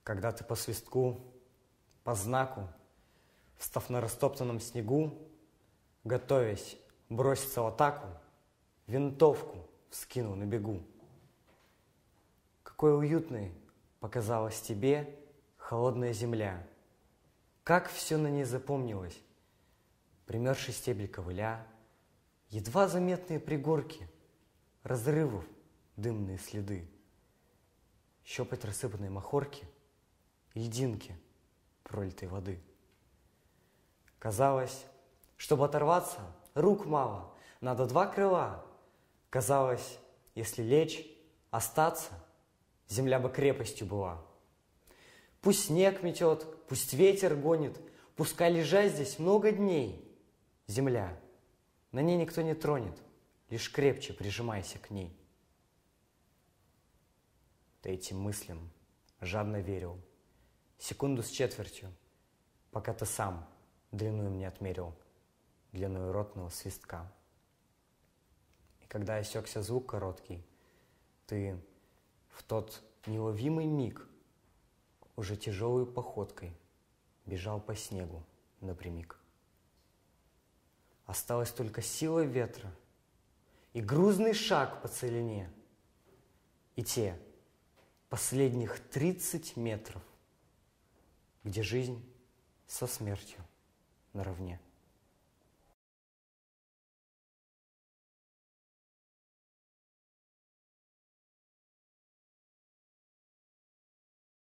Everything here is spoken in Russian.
Когда ты по свистку, по знаку, встав на растоптанном снегу, готовясь броситься в атаку, винтовку вскинул на бегу. Какой уютной показалась тебе холодная земля. Как все на ней запомнилось. Примерзший стебель ковыля, едва заметные пригорки, разрывов дымные следы, щепоть рассыпанной махорки, льдинки пролитой воды. Казалось, чтобы оторваться, рук мало, надо два крыла. Казалось, если лечь, остаться, земля бы крепостью была. Пусть снег метет, пусть ветер гонит, пускай лежать здесь много дней. Земля, на ней никто не тронет, лишь крепче прижимайся к ней. Ты этим мыслям жадно верил, секунду с четвертью, пока ты сам длину им не отмерил, длиною ротного свистка. И когда осекся звук короткий, ты в тот неуловимый миг уже тяжелой походкой бежал по снегу напрямик. Осталась только сила ветра и грузный шаг по целине, и те последних 30 метров, где жизнь со смертью наравне.